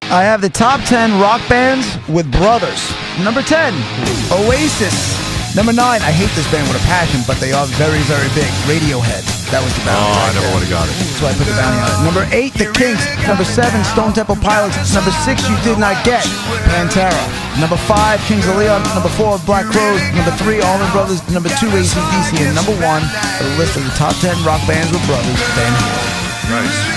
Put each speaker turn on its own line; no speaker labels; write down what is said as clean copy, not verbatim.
I have the top 10 rock bands with brothers. Number 10, Oasis. Number 9, I hate this band with a passion, but they are very, very big. Radiohead. That was the bounty.
Oh, I never would have got it.
That's why I put the bounty on it. Number 8, The Kinks. Number 7, Stone Temple Pilots. Number 6, You Did Not Get, Pantera. Number 5, Kings of Leon. Number 4, Black Crowes. Number 3, Allman Brothers. Number 2, AC/DC. And number 1, for the list of the top 10 rock bands with brothers, Van Halen.
Nice.